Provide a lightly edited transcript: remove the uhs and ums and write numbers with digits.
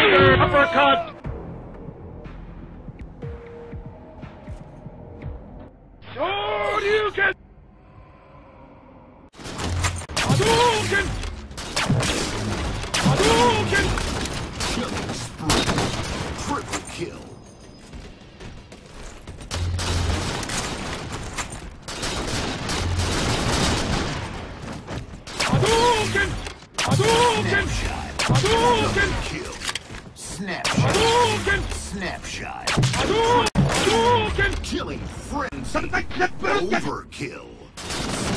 Uppercut! Shoryuken! Hadouken! Hadouken! Killing spree. Triple kill. Hadouken! Hadouken! Hadouken! Kill. Snapshot. Hadouken! Snapshot. Hadouken! Killing frenzy. Overkill.